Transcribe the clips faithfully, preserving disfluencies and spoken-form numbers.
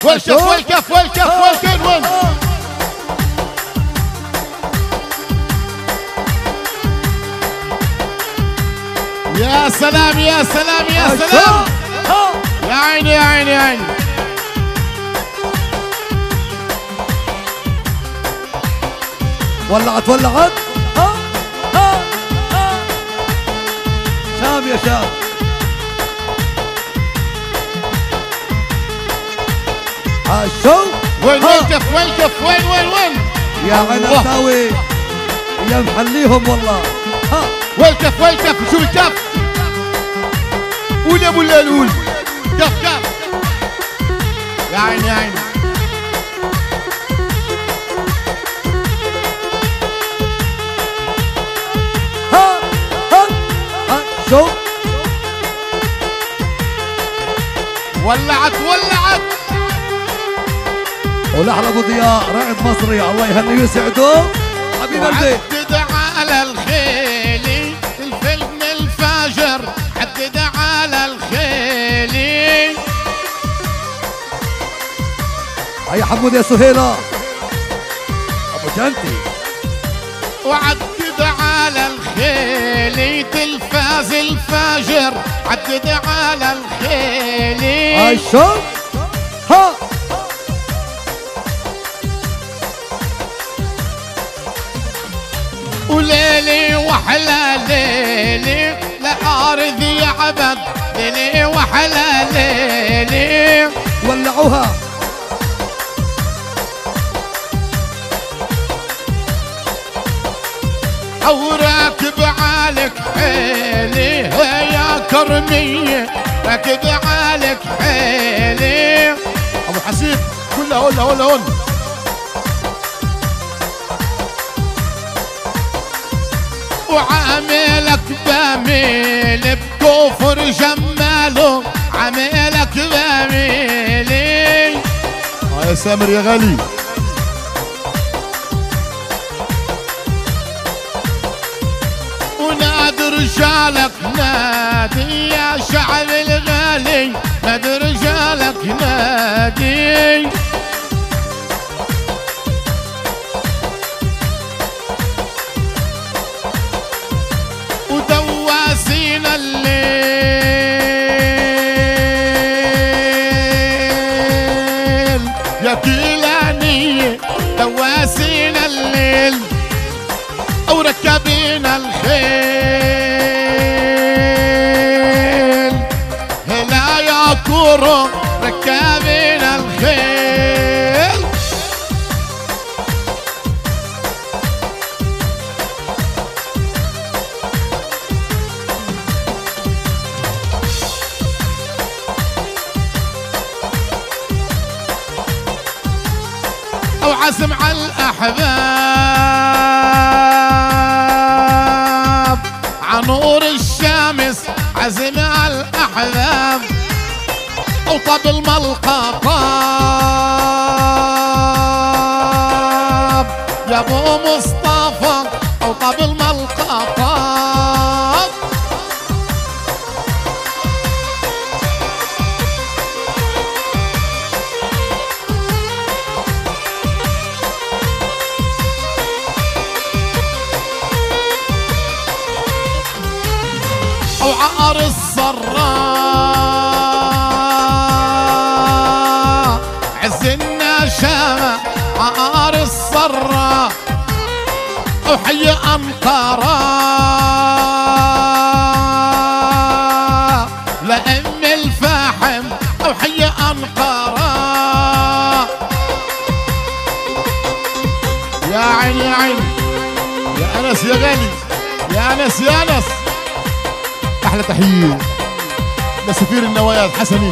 والكف والكف والكف والكف وين يا سلام يا سلام يا سلام يا عيني يا عيني يا عيني ولعت ولعت ها ها ها شام يا شام عاشو وين وين كف وين كف وين وين وين يا عنتاوي يا محليهم والله ها والكف والكف شوف الكف قول يا ابو الليل قول كف كف يا عيني يا عيني ها ها ها شوف ولعت ولعت ولحظة ابو ضياء راعد مصري الله يهنيه ويسعده حبيب قلبي. عدد على الخيل الفيلم الفاجر عدد على الخيل هيا حمود يا سهيلة ابو جنتي وعدد على الخيل تلفاز الفاجر عدد على الخيل هاي شوف ها وليلي وحلا ليلي لأرض يعبد ليلي وحلا ليلي ولعوها أو راكب عالك حيلي يا كرمية راكب عالك حيلي أبو حسيب كلها هون هون هون وعاملك بميل بكفر جماله عاملك بميلي اه يا سامر يا غالي ونادي رجالك نادي يا شعب الغالي نادي رجالك نادي ودواسين الليل يا كيلانية دواسين الليل أو ركبين الخيل هلا يا كورو ركبين الخيل أو عزم على الأحباب عنور الشمس عزم على الأحباب أو طب الملقطاب يا أبو مصطفى أو طب الملقطاب أو عقر الصراء عز النشامة عقر الصراء أو حي أنقرة لأم الفاحم أو حي أنقرة يا عيني يا عيني يا أنس يا غالي يا أنس يا أنس أحلى تحية لسفير النوايا الحسني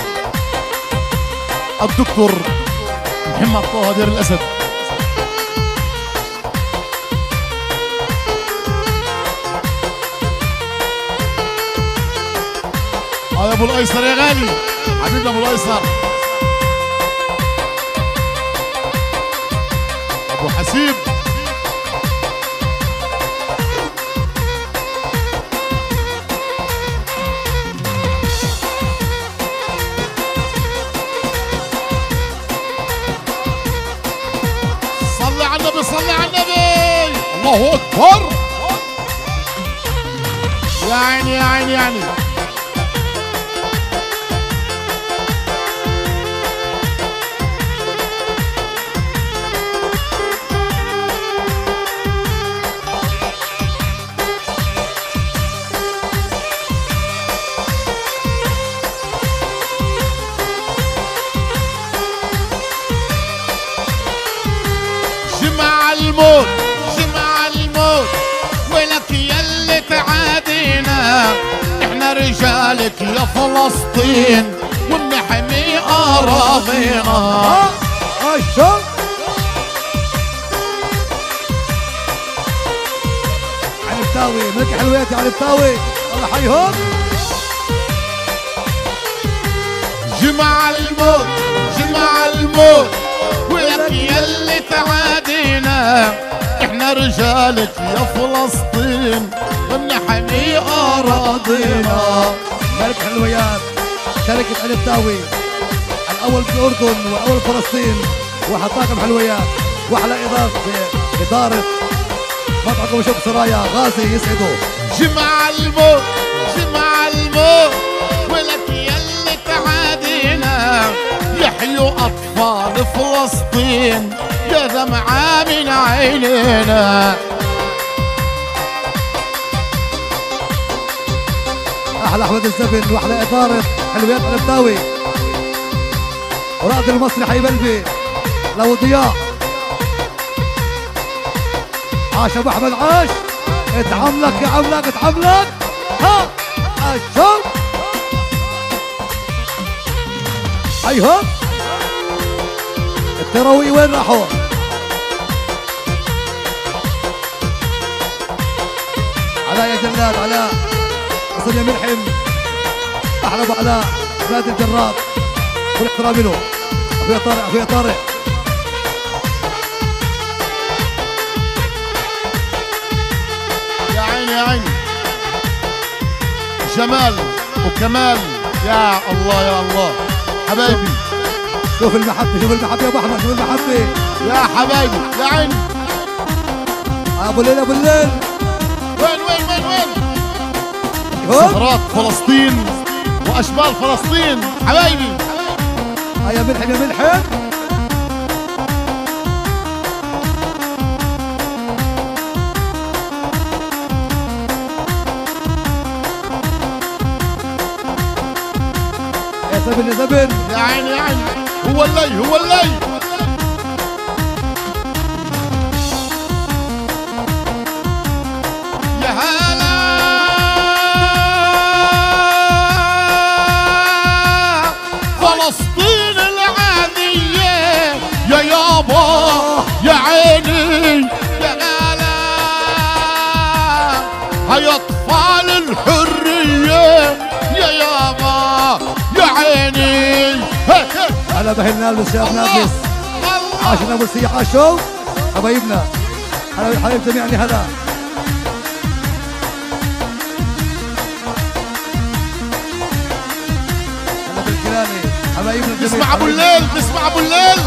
الدكتور محمد طه دير الأسد يا أبو الأيسر يا غالي حبيبنا أبو الأيسر أبو حسيب الله اكبر. يا عيني يا عيني يا عيني. جمع الموت جمع الموت ولك يلي تعادينا، احنا رجالك يا فلسطين وبنحمي اراضينا. الشوق علي بتاوي ملك حلوياتي علي بتاوي الله حيهم. جمع الموت جمع الموت ولك يلي تعادينا، احنا رجالك يا فلسطين وبنحمي اراضينا. ملك حلويات شركة علي بتاوي الأول بالأردن والأول فلسطين، واحد طاقم حلويات وأحلى إدارة إدارة مطعم وشوق سرايا غازي يسعدوا. جمع الموت جمع الموت ولك يلي تعادينا، يحيوا أطفال فلسطين يا دمعة من عينينا. أحلى أحمد الزبن وأحلى إدارة حلويات علي بتاوي ورائد المصري حبيب قلبي لو ضياء. عاش ابو احمد عاش. اتعملك يا عملك اتعملك. ها الشوق ايهم. التراوي وين راحوا؟ علاء يا جلال علاء حسن يا ملحم احلى ابو علاء نادي الجراد والاحترام له. اخويا طارق اخويا طارق يا عيني يا عيني. جمال وكمال يا الله يا الله حبايبي. شوف المحبة شوف المحبة يا ابو احمد شوف المحبة يا حبايبي يا عيني. ابو الليل ابو الليل وين وين وين وين؟ سهرات فلسطين واشبال فلسطين حبايبي. يا ملحم يا ملحم. يا زبن يا زبن يا عيني يا عيني. هو اللي هو اللي يا هلا فلسطين العادية يا يابا يا عيني يا هلا هاي اطفال الحرية يا يابا يا عيني. هلا بهي نالبس يا نالبس. عاش نابلس يا عاشو حبايبنا. هلا حبايب جميعني هلا. هلا بالكلاني حبايبنا الجميع. نسمع ابو الليل نسمع ابو الليل.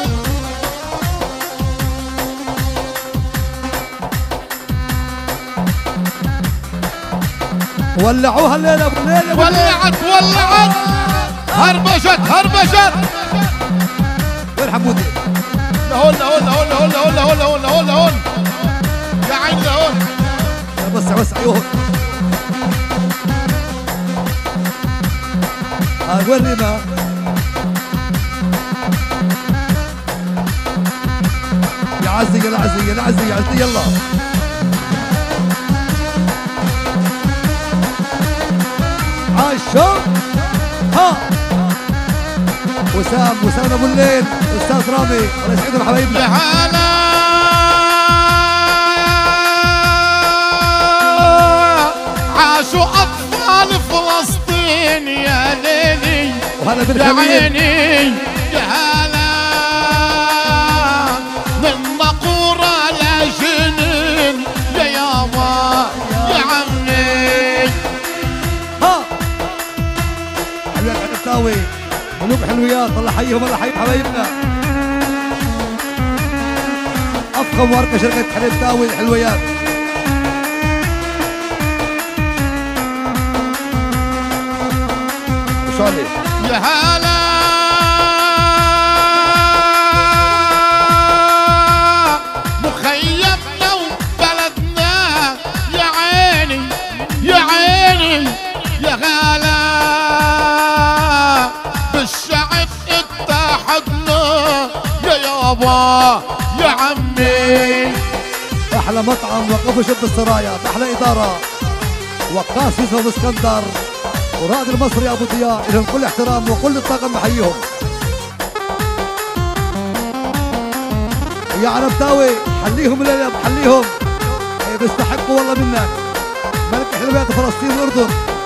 ولعوها الليله ابو الليل. ولعت ولعت هربشت هربشت. وين حمودي؟ لهون لهون لهون لهون لهون لهون لهون لهون لهون يا عين لهون. وسع وسع عيون. ها وين ريما؟ يا عزي يا عزي يا عزي يا عزي يلا. عاشو ها وسام وسام ابو الليل استاذ رامي الله يسعدهم حبايبنا. يا هلا عاشوا اطفال فلسطين يا ليلي وهلا يا بالخميل. عيني يا هلا من مقورة لجنين يا يابا يا عمي. ها حلويات علي بتاوي ملوك حلويات الله يحييهم الله يحيي حبايبنا. افخم وارقى شركه حليب تاوي الحلويات. وصالي يا هلا مخيمنا وبلدنا يا عيني يا عيني يا غلا بالشعب اتحدنا يا يابا يا عمي. احلى مطعم وقفوا شد السرايا، احلى اداره وقاص يوسف اسكندر ورائد المصري ابو ضياء، لهم كل احترام وكل الطاقم بحييهم. يا عرب تاوي حليهم الليله بحليهم، بيستحقوا والله منك. ملك حلويات فلسطين والاردن.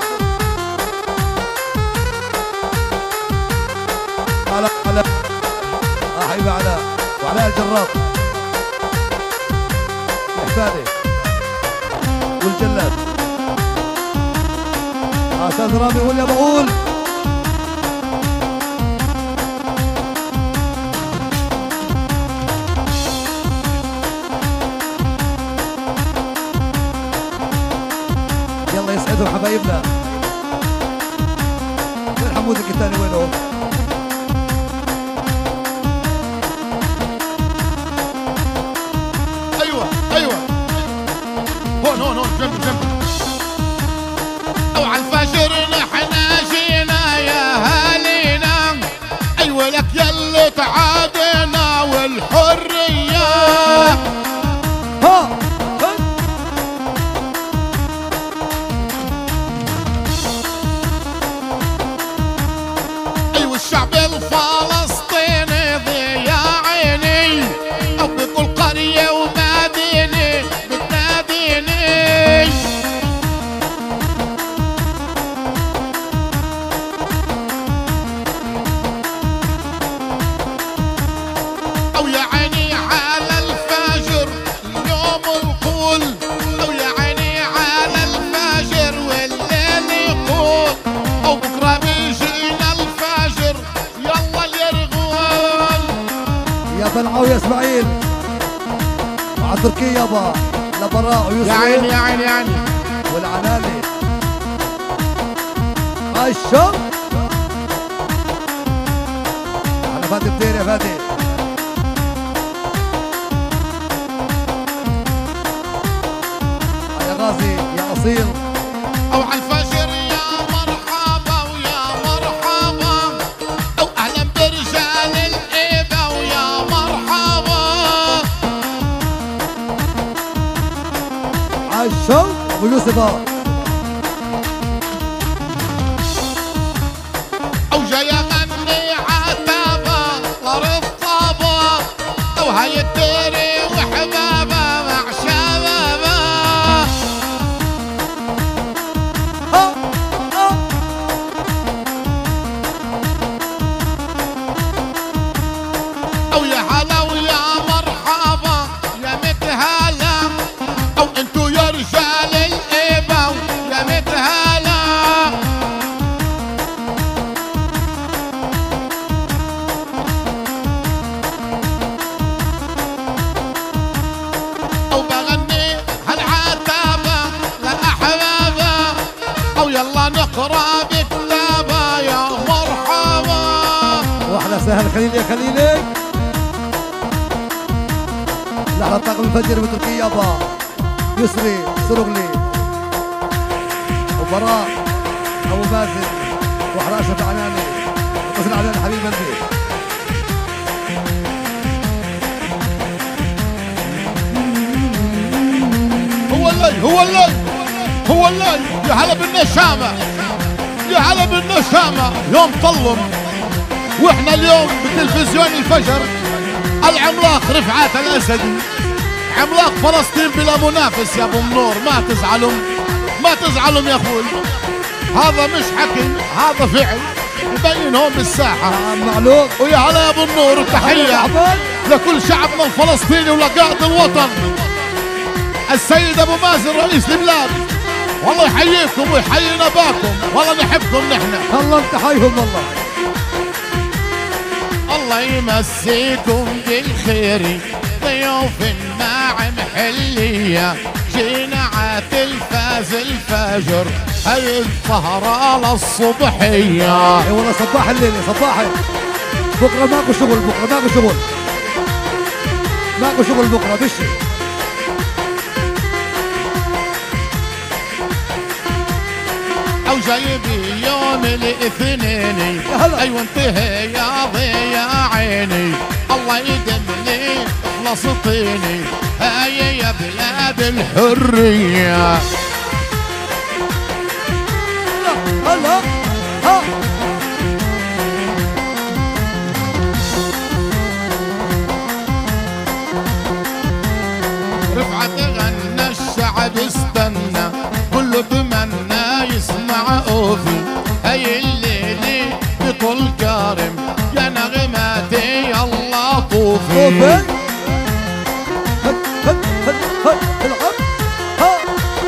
على على اه حبيبي علاء وعلاء الجراب الحفادي والجلاد. استاذ رامي قول يا بقول. يلا يسعدهم حبايبنا. وين حمودك الثاني وينه؟ ايوه ايوه هون هون هون جنب جنب. او على الفجر نحنا جينا يا هالينا، ايوه لك يلي تعادنا والحريه. ها ايوه الشعب الفلسطيني ضيا عيني، او بكل قريه ومدينه بتناديني. او يا عيني على الفجر اليوم القول، او يا عيني على الفجر والليل يقول، او بكره بيجينا الفجر يلا اليرغول. يا بلعة ويا اسماعيل مع تركيا يابا لبراء ويوسف يا عيني يا عيني يا عيني والعنالي الشم. انا فادي كتير يا فادي. يا غازي يا اصيل. او على الفجر يا مرحبا ويا مرحبا، او اهلا برجال الايبه ويا مرحبا. عالشو ابو يوسف. او جاي اغني عتابه طرف طابه، او هاي الديري وحبابه مع شبابه. او يا هلا ويا مرحبا يا متهلا، او انتو يا رجال الايبه يا متهلا. او بغني هالعتابه لاحبابه، او يلا نقرا بكتابه يا مرحبا. واحلى سهل خليلي يا خليلي. لحظة طاقم الفجر بتركيا يابا يسري سرغلي وبراء ابو مازن وحراسة العناني وقصر العناني حبيب قلبي. هو اللي هو اللي هو اللي يا هلا بالنشامة يا هلا بالنشامة. يوم طلم واحنا اليوم بتلفزيون الفجر العملاق رفعت الاسدي، عملاق فلسطين بلا منافس يا ابو النور. ما تزعلوا ما تزعلوا يا اخوي، هذا مش حكي هذا فعل يبين هون بالساحة. معلوم. ويا هلا يا ابو النور وتحية لكل شعبنا الفلسطيني ولقائد الوطن السيد ابو مازن رئيس البلاد. والله يحييكم ويحيي نباكم، والله نحبكم نحن. الله انت حيهم والله. الله يمسيكم بالخير ضيوف الناعم حلية جينا عالتلفاز الفجر هاي السهرة للصبحية. اي والله صباح الليلة صباحي. بكرة ماكو شغل، بكرة ماكو شغل، ماكو شغل بكرة بشي. او جايبي يوم الاثنين ايوه انتهي يا ضيا عيني الله يدمني فلسطيني هاي يا بلاد الحرية. هلا ها رفعت غنى الشعب استنى كله تمنى يسمع اوفي هاي الليلة بطل كارم يا نغماتي يا الله طوفي. هد هد هد هد العب ها.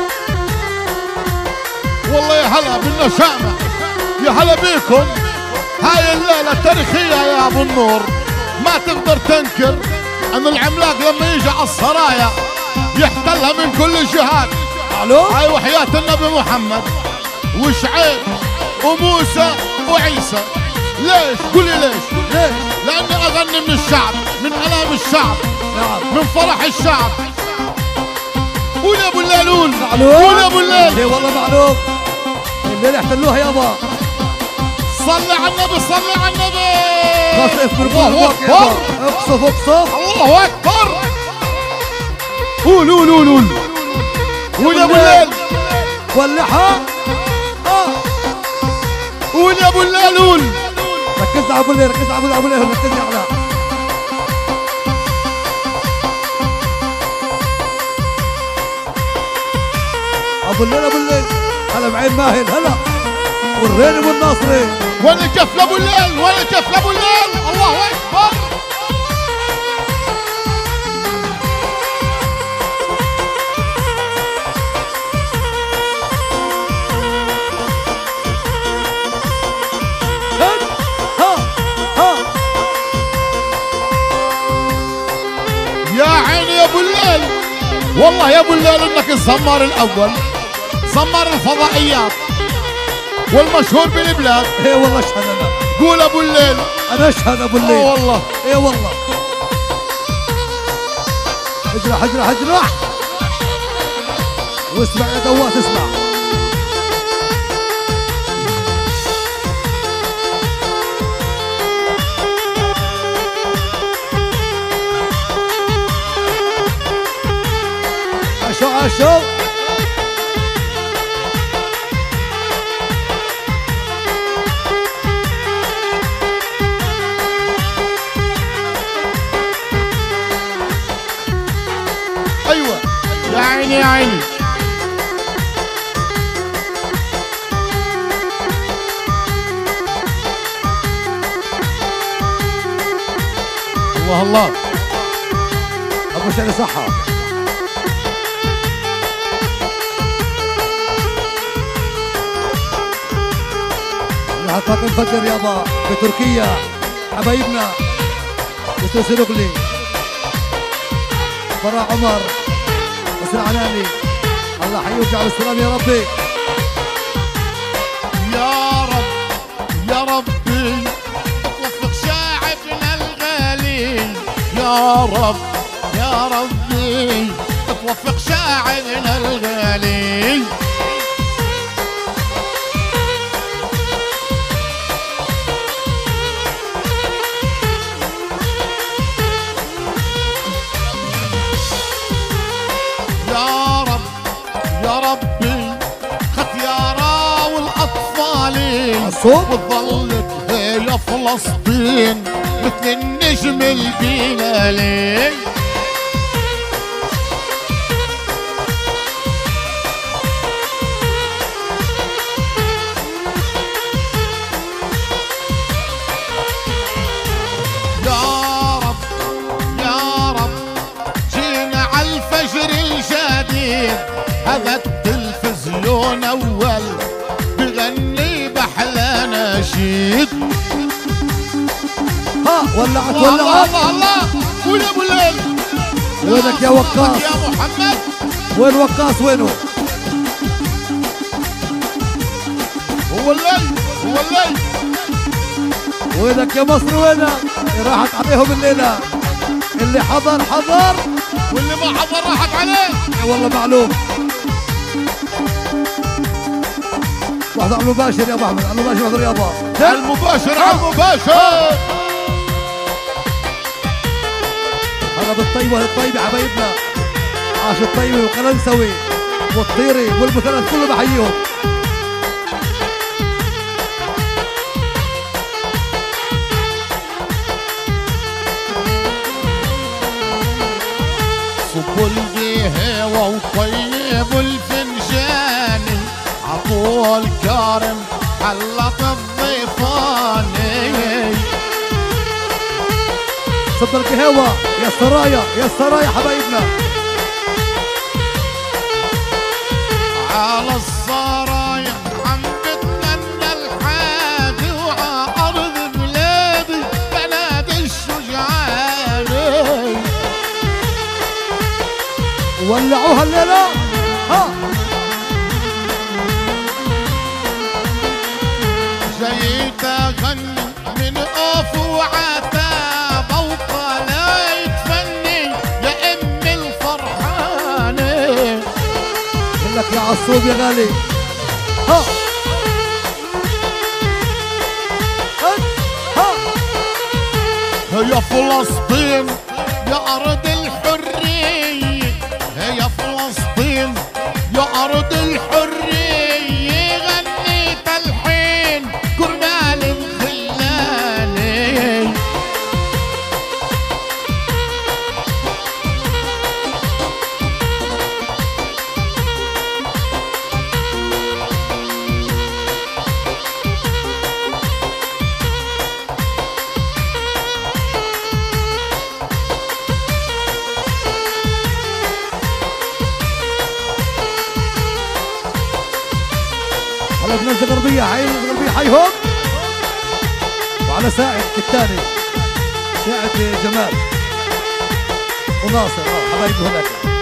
والله يا هلا بالنشامة يا هلا بيكم. هاي الليلة التاريخية يا ابو النور ما تقدر تنكر ان العملاق لما يجي على السرايا يحتلها من كل الجهات. الو هاي وحياة النبي محمد وشعيب وموسى وعيسى. ليش؟ قولي ليش؟ ليش؟ لاني اغني من الشعب، من الام الشعب، نعم من فرح الشعب. قول يا ابو الليلول، معلوم قول يا ابو الليل. اي والله معلوم الليلة احتلوها يابا. صلي على النبي صلي على النبي. قصف من الله اكبر اقصف اقصف الله اكبر. قول قول قول قول قول يا ابو الليل. ولعها اه قول يا ابو الليل قول. ركز على ابو الليل ركز على ابو الليل ركز على ابو الليل. ابو الليل هلا بعين ماهل هلا والرين والناصري. وين الكف لابو الليل وين الكف لابو الليل. الله اكبر. ها ها يا عيني يا ابو الليل. والله يا ابو الليل انك الزمار الاول، زمار الفضائيات والمشهور بالبلاد. اي والله اشهد انا. قول ابو الليل. انا اشهد ابو الليل. اه والله اي والله. اجرح اجرح اجرح واسمع يا دوات اسمع. عشو عشو ايوه يا عيني يا عيني. الله الله. ابو شعري صحة. طاقم فجر يابا بتركيا حبايبنا يوسف سلوغلي فرع عمر بس العناني الله حي ويرجع بالسلام يا ربي. يا رب يا ربي توفق شاعبنا الغالي. يا رب يا ربي توفق شاعبنا الغالي. يا رب يا ربي ختيارا والاطفال وظلت هي فلسطين مثل النجم البلالي. يا رب يا رب جينا عالفجر الجديد هذا التلفزيون اول بغني بحلى نشيد. ها ولعت الله ولعت. الله الله قول يا ابو الليل. وينك يا وقاص يا محمد؟ وين وقاص وينه؟ هو الليل هو الليل. وينك يا مصر وينك؟ راحت عليهم الليلة. اللي حضر حضر واللي ما حضر راحت عليه. والله معلوم. واحد على المباشر يا ابو احمد، على المباشر واحد يابا. على المباشر على المباشر. هلا بالطيبة الطيبة حبايبنا. عاش الطيبة والقلنسوي والطيري والمثلث كله بحييهم. صبوا القهوة وطيبوا الفنجان، عطوا الكرم حلق الضيفاني. صب القهوة يا السرايا يا السرايا حبايبنا. على السرايا عم بتمنى الحادي، وعلى أرض بلادي بلد الشجعان. ولعوها الليلة. ها جيت أغني من قاف وعتاب، وقلا يتفني يا أم الفرحانة. لك يا عصوب يا غالي. ها ها يا فلسطين يا أرض الحرية، يا فلسطين يا أرض الحرية. غنيت الحين كرمال الخلاني. على بنزة غربية حي غربية حيهم. وعلى ساعد الثاني ساعد جمال وناصر اه حبايبي هناك.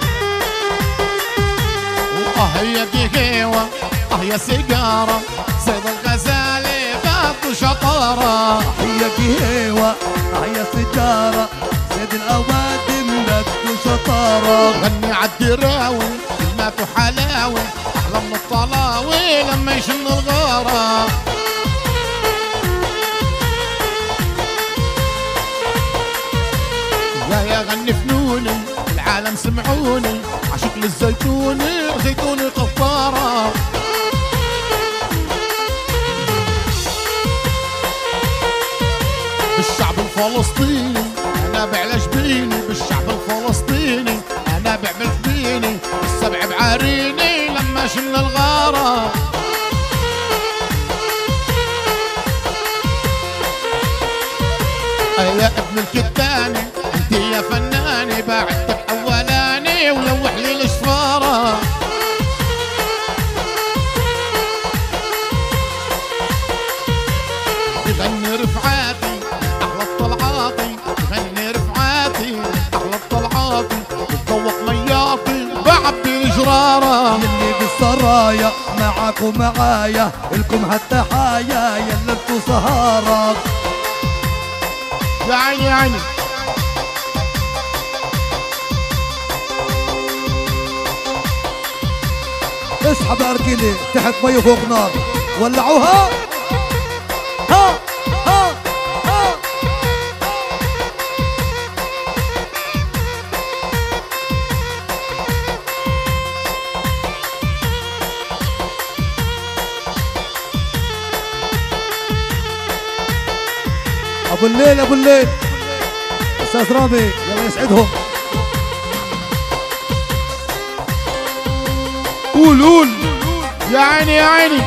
واه يا قهوة اه يا سيجارة، صيد الغزالة بط شطارة. هي قهوة هي سجارة، سيد الأوادم لك شطارة. غني عالدراوي كلمات وحلاوة، أحلى من الطلاوي لما يشن الغارة. يا يا غني فنوني العالم سمعوني، عشق للزيتوني زيتوني قطارة. بالشعب الفلسطيني أنا بعلاش بيني، بالشعب الفلسطيني أنا بعمل فيني. السبع بعاريني لما شن الغارة. يا ابن الكتاني انت يا فناني، بعدتك اولاني ولوح لي الشفاره. بغني رفعاتي احلى الطلعاتي، بغني رفعاتي احلى الطلعاتي، بتذوق مياتي بعبي الجراره. اللي بالسرايا معاك ومعايا، الكم هالتحايا يلا انتو سهارات. يا عيني يا عيني. اسحب ارجلي تحت مي فوق نار. ولعوها. ها ها ها ابو الليل ابو الليل استاذ رامي يلا يسعدهم. قول قول يا عيني يا عيني.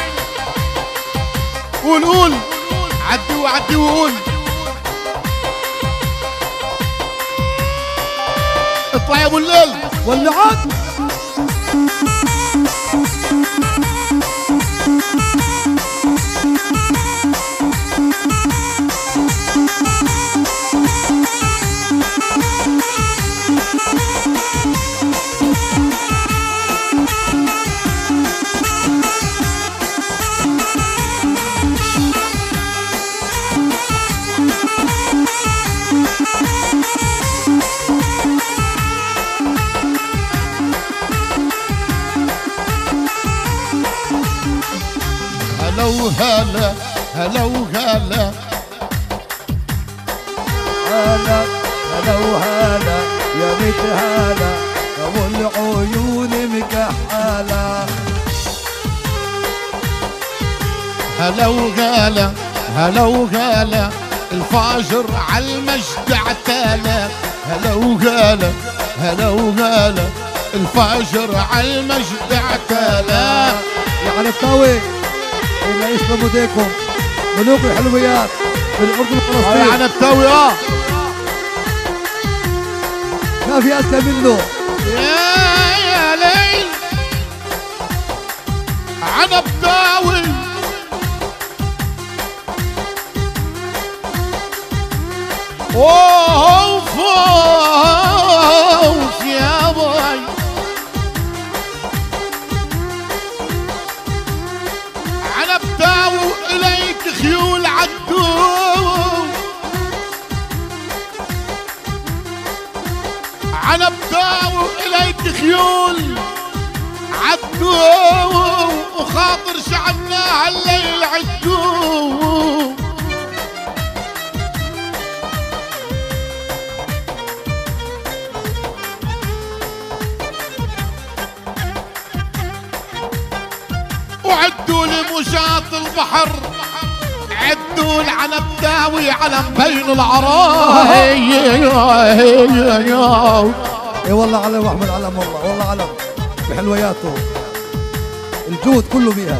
قول قول عدي وعدي وقول. اطلع يا ابو الليل. ولعت. هلا وهلا هلا هلا وهلا يا بيت هلا ابو العيون مكحلة. هلا وهلا هلا وهلا الفاجر عالمجد اعتلى. هلا وهلا هلا وهلا الفاجر عالمجد اعتلى. يا عنبتاوي الله يسلم ايديكم ملوك الحلويات بالاردن وفلسطين. يا عنبتاوي اه ما في اذكى منه. يا يا ليل عنبتاوي اوف اوف يا باي. عنبتاوي اليك خيول عدو. عنبتاوي اليك خيول عدو وخاطر شعبنا هالليل عدو. وعدوا لمشاة البحر عدوا العنبتاوي علم بين العراء. اي والله علم احمد علم والله والله علم بحلوياته الجود كله بيها.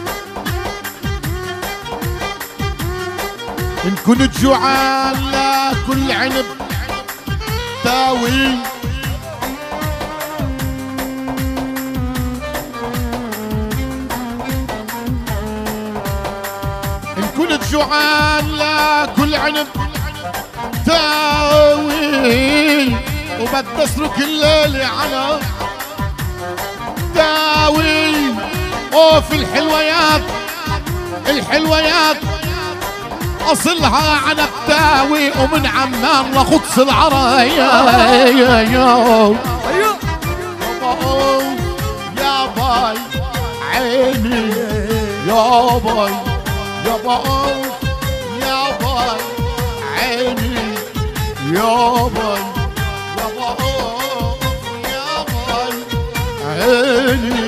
ان كنت جوعان لا كل عنب تاوي. ان كنت جوعان لا كل عنب تاوي وبتسرك الليل على تاوي. اوف الحلويات الحلويات اصلها عنبتاوي ومن عمان لقدس العرايا. ايوه يا باي عيني يا باي يا باي يا باي عيني يا باي يا باي يا باي عيني